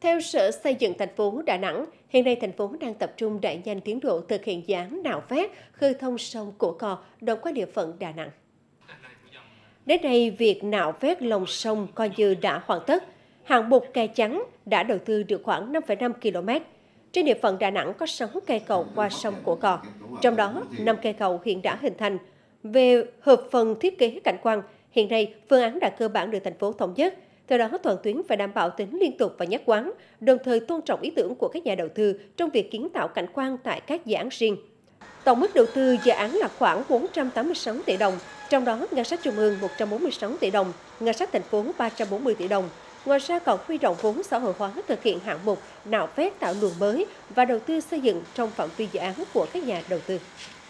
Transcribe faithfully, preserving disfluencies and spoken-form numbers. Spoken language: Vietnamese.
Theo Sở Xây dựng thành phố Đà Nẵng, hiện nay thành phố đang tập trung đẩy nhanh tiến độ thực hiện dự án nạo vét khơi thông sông Cổ Cò đoạn qua địa phận Đà Nẵng. Đến nay, việc nạo vét lòng sông coi như đã hoàn tất. Hạng mục kè chắn đã đầu tư được khoảng năm phẩy năm ki lô mét. Trên địa phận Đà Nẵng có sáu cây cầu qua sông Cổ Cò, trong đó năm cây cầu hiện đã hình thành. Về hợp phần thiết kế cảnh quan, hiện nay phương án đã cơ bản được thành phố thống nhất. Theo đó, toàn tuyến phải đảm bảo tính liên tục và nhất quán, đồng thời tôn trọng ý tưởng của các nhà đầu tư trong việc kiến tạo cảnh quan tại các dự án riêng. Tổng mức đầu tư dự án là khoảng bốn trăm tám mươi sáu tỷ đồng, trong đó ngân sách trung ương một trăm bốn mươi sáu tỷ đồng, ngân sách thành phố ba trăm bốn mươi tỷ đồng. Ngoài ra còn huy động vốn xã hội hóa thực hiện hạng mục nạo vét tạo luồng mới và đầu tư xây dựng trong phạm vi dự án của các nhà đầu tư.